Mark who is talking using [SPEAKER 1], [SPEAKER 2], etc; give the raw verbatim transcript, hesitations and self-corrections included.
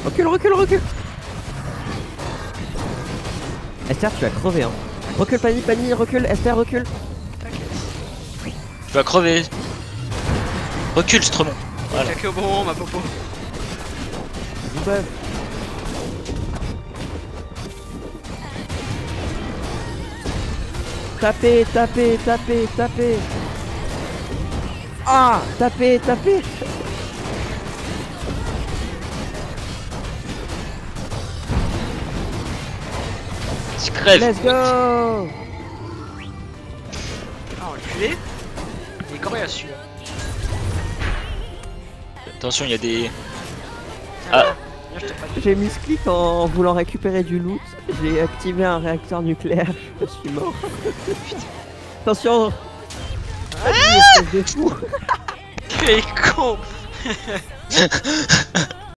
[SPEAKER 1] Recule, recule, recule. Esther, tu vas crever hein. Recule, Pani, Pani, recule, Esther, recule.
[SPEAKER 2] Tu vas crever. Recule, Stremon.
[SPEAKER 3] Voilà. Claqué au bon moment, ma popo.
[SPEAKER 1] Ouais. Tapez, tapez, tapez, tapez. Ah, tapez, tapez.
[SPEAKER 2] Tu crèves.
[SPEAKER 1] Let's go.
[SPEAKER 3] Ah, enculé. Il est coréen celui-là.
[SPEAKER 2] Attention, il y a des...
[SPEAKER 3] Ah.
[SPEAKER 1] J'ai mis ce clic en voulant récupérer du loot. J'ai activé un réacteur nucléaire. Je suis mort. Attention. Ah, espèce de fou.
[SPEAKER 3] Tu es con.